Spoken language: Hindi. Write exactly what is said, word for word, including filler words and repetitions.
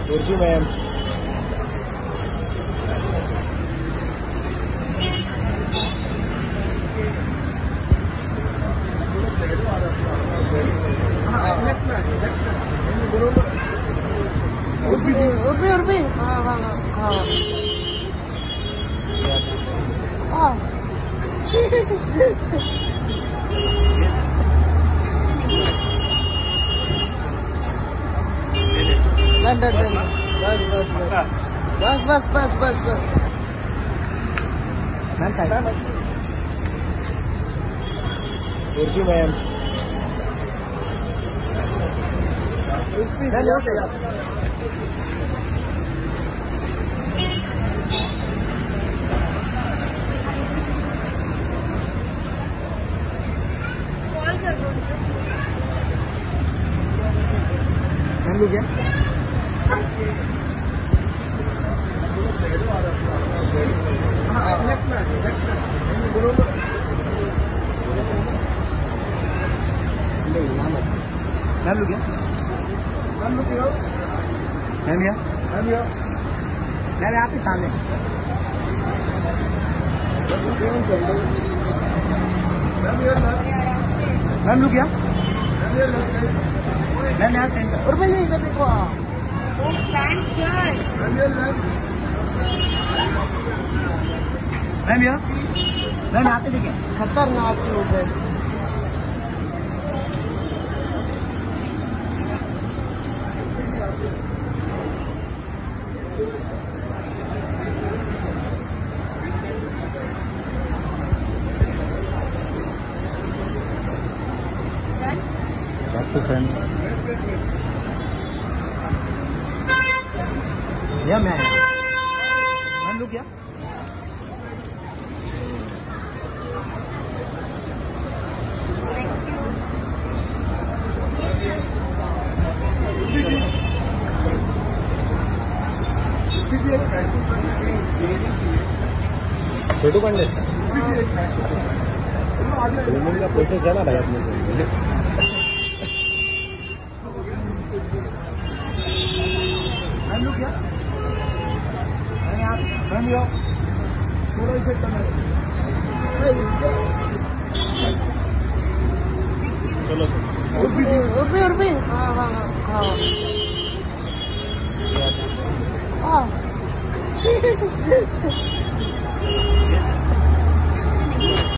Thank you ma'am. Urmi Urmi हाँ हाँ हाँ हाँ डन डन डन बस बस बस बस बस बस ma'am side thank you ma'am. Call कर दो मैम लोग क्या मैम लोग क्या मैम लोग मैम या मैम या मैम आपके सामने मैम लोग क्या मैम यहाँ सेंटर और भैया इधर देखो मैम यहाँ मैम यहाँ पे देखिए खतरनाक लोग हैं। तो फ्रेंड या मैं मैम लोग क्या फोटो काढले पैसे घ्या ना मैम लोग क्या मैम यो थोड़ा ही सेट करना चलो उर्मी उर्मी हाँ हाँ हाँ हाँ